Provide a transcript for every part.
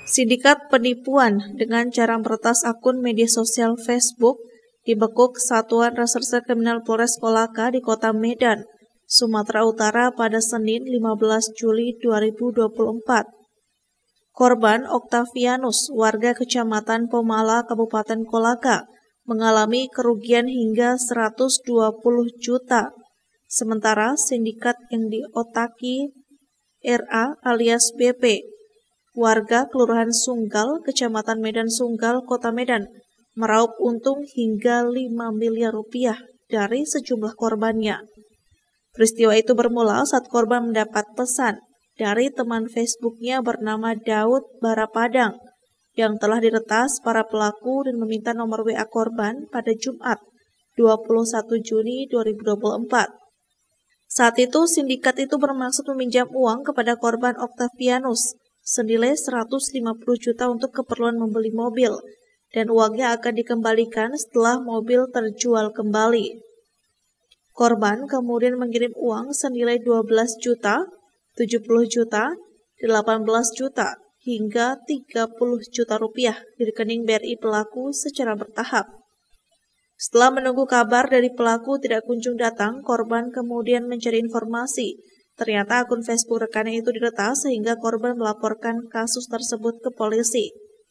Sindikat penipuan dengan cara meretas akun media sosial Facebook dibekuk Satuan Reserse Kriminal Polres Kolaka di Kota Medan, Sumatera Utara pada Senin 15 Juli 2024. Korban Octavianus, warga Kecamatan Pomala, Kabupaten Kolaka, mengalami kerugian hingga 120 juta. Sementara sindikat yang diotaki RA alias BP, warga Kelurahan Sunggal, Kecamatan Medan Sunggal, Kota Medan, meraup untung hingga 5 miliar rupiah dari sejumlah korbannya. Peristiwa itu bermula saat korban mendapat pesan dari teman Facebooknya bernama Daud Barapadang yang telah diretas para pelaku dan meminta nomor WA korban pada Jumat 21 Juni 2024. Saat itu sindikat itu bermaksud meminjam uang kepada korban Octavianus senilai 150 juta untuk keperluan membeli mobil, dan uangnya akan dikembalikan setelah mobil terjual kembali. Korban kemudian mengirim uang senilai 12 juta, 70 juta, 18 juta, hingga 30 juta rupiah di rekening BRI pelaku secara bertahap. Setelah menunggu kabar dari pelaku tidak kunjung datang, korban kemudian mencari informasi. Ternyata akun Facebook rekannya itu diretas sehingga korban melaporkan kasus tersebut ke polisi.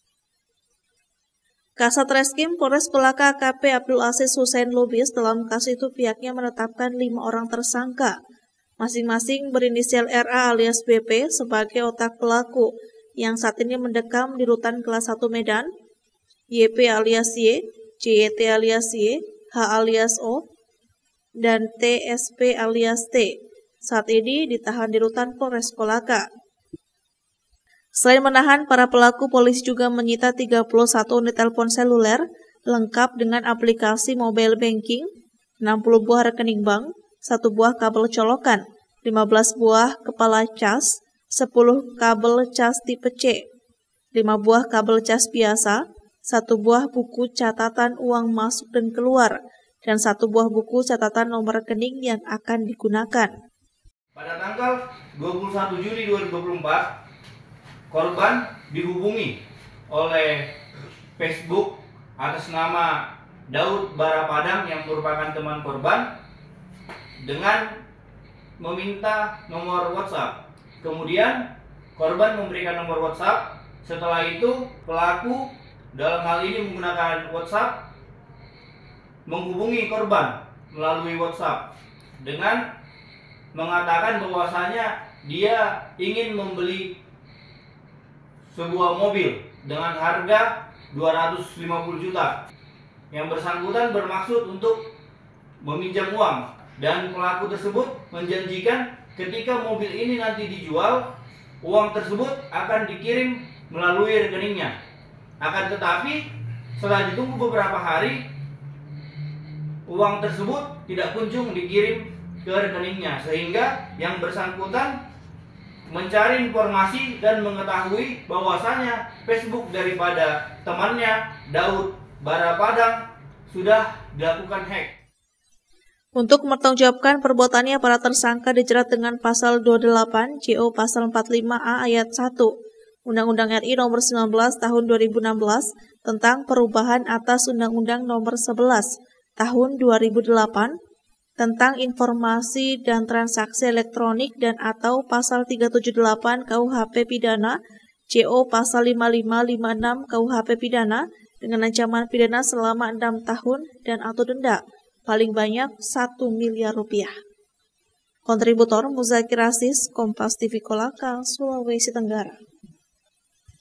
Kasat Reskrim Polres Kolaka AKP Abdul Aziz Hussein Lubis dalam kasus itu pihaknya menetapkan 5 orang tersangka, masing-masing berinisial RA alias BP sebagai otak pelaku yang saat ini mendekam di Rutan Kelas 1 Medan, YP alias Y, JYT alias Y, H alias O, dan TSP alias T. Saat ini ditahan di Rutan Polres Kolaka. Selain menahan para pelaku, polisi juga menyita 31 unit telepon seluler lengkap dengan aplikasi mobile banking, 60 buah rekening bank, 1 buah kabel colokan, 15 buah kepala cas, 10 kabel cas tipe C, 5 buah kabel cas biasa, 1 buah buku catatan uang masuk dan keluar, dan 1 buah buku catatan nomor rekening yang akan digunakan. Pada tanggal 21 Juli 2024, korban dihubungi oleh Facebook atas nama Daud Barapadang yang merupakan teman korban dengan meminta nomor WhatsApp. Kemudian korban memberikan nomor WhatsApp. Setelah itu pelaku dalam hal ini menggunakan WhatsApp menghubungi korban melalui WhatsApp dengan mengatakan bahwasanya dia ingin membeli sebuah mobil dengan harga 250 juta. Yang bersangkutan bermaksud untuk meminjam uang, dan pelaku tersebut menjanjikan ketika mobil ini nanti dijual, uang tersebut akan dikirim melalui rekeningnya. Akan tetapi setelah ditunggu beberapa hari, uang tersebut tidak kunjung dikirim ke rekeningnya, sehingga yang bersangkutan mencari informasi dan mengetahui bahwasanya Facebook daripada temannya Daud Barapadang sudah dilakukan hack. Untuk mempertanggungjawabkan perbuatannya, para tersangka dijerat dengan pasal 28 JO pasal 45A ayat 1 Undang-Undang RI nomor 19 tahun 2016 tentang perubahan atas Undang-Undang nomor 11 tahun 2008 tentang informasi dan transaksi elektronik dan atau pasal 378 KUHP pidana, JO pasal 5556 KUHP pidana dengan ancaman pidana selama 6 tahun dan atau denda paling banyak 1 miliar rupiah. Kontributor Muzakir Aziz, Kompas TV Kolaka, Sulawesi Tenggara.